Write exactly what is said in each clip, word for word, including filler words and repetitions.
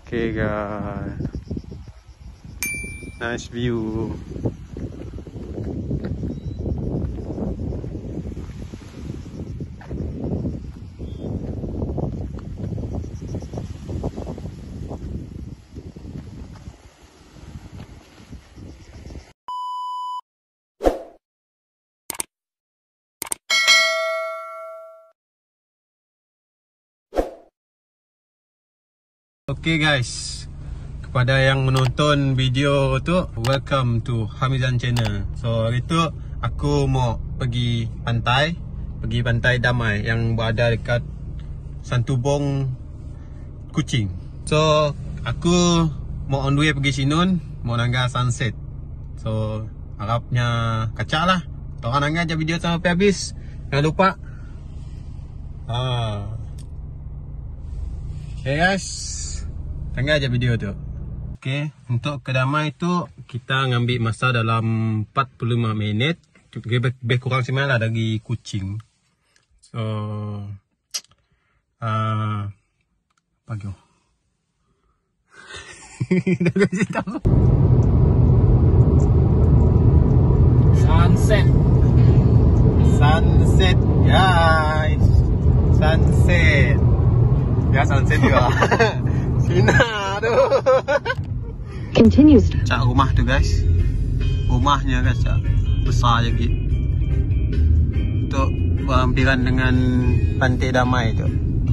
Okay guys, nice view. Okay guys, kepada yang menonton video tu, welcome to Hamizan Channel. So hari tu aku mau pergi pantai, pergi pantai Damai yang berada dekat Santubong, Kuching. So aku mau on the way pergi Sinun, mau nangga sunset. So harapnya kacak lah. Tolong nangga je video sampai habis. Jangan lupa. Ah. Okay guys, tengah aja video tu. Okay, untuk ke Damai tu kita ngambil masa dalam empat puluh lima minit. Lebih kurang sembilan lah dari Kuching. So uh, pagi. Sunset. Sunset guys. Sunset. Ya sunset juga. Sinar tu. Continues. Cak rumah tu guys. Rumahnya guys, cak besar je gitu. Untuk berhampiran dengan Pantai Damai tu.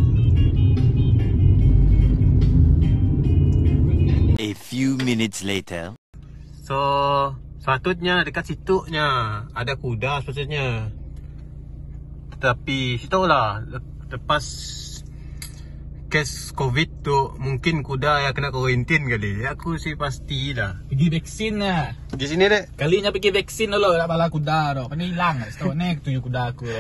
A few minutes later. So, sepatutnya dekat situ nya ada kuda sepatutnya. Tetapi, situ lah lepas kes COVID tu mungkin kuda yang kena kuarantin kali. Aku sih pastilah. Pergi vaksin lah. Pergi sini dek. Kalinya pergi vaksin dulu nak bala kuda tu. Kan hilang kat situ ni tuju kuda aku.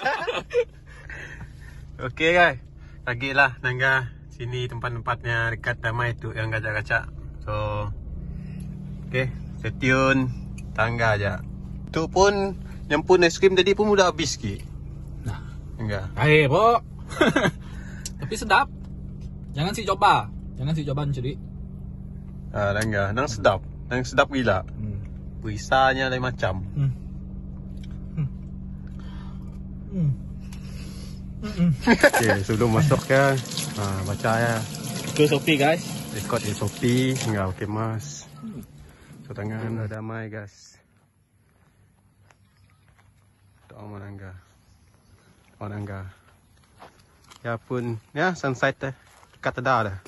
Okey guys. Lagilah nangga sini tempat-tempatnya dekat Damai tu yang gacak-gacak. So okey, stay tune. Tangga aja. Tu pun yang pun es krim tadi pun udah habis sikit. Nah, enggak. Hai, Pok. Tapi sedap. Jangan si coba. Jangan si coba curi. Ah, nangga, nang sedap. Nang sedap gila. Hmm. Berisanya lain macam. Hmm. Hmm. Hmm. Hmm. Okey, sebelum masuk ya, ah, baca ya. Ke Shopee guys. Rekod S O P, enggak okey mas. So tangan dah Damai guys. Doa menangga. Menangga. Ya pun, ya sunset dah. Dekat dah dah.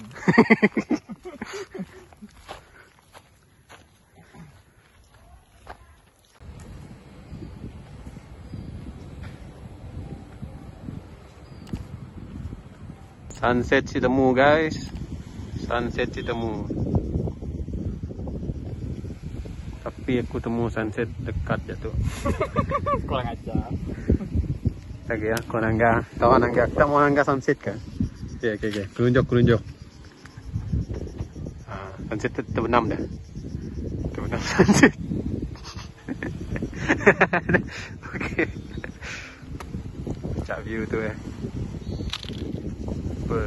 Sunset si temu guys. Sunset si temu. Tapi aku temu sunset dekat je tu. Kurang ajar. Lagi ya, kau nangga. Kau nangga, kita mau nangga sunset kan? Okey, okey, okey. Kelunjuk, kelunjuk. Ah, sunset tu terbenam dah. Terbenam sunset. Okey. Cak view tu eh. Ber.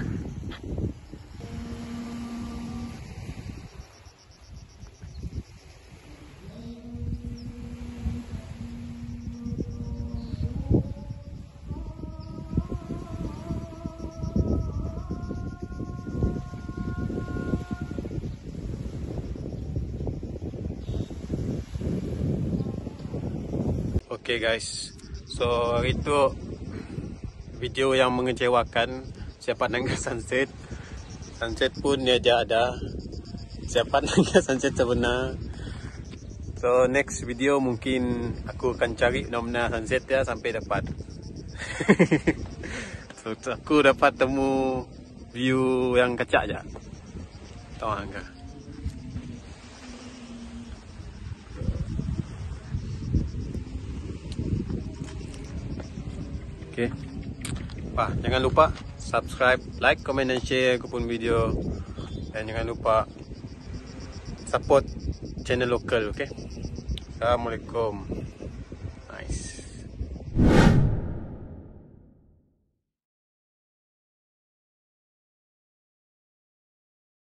Okay guys, so hari tu video yang mengecewakan. Siapa nangga sunset, sunset pun dia aja ada. Siapa nangga sunset sebenar. So next video mungkin aku akan cari benar-benar sunset ya sampai dapat. So aku dapat temu view yang kacak je. Tahu enggak? Okay. Wah, jangan lupa subscribe, like, comment dan share kupun video. Dan jangan lupa support channel lokal, okay? Assalamualaikum.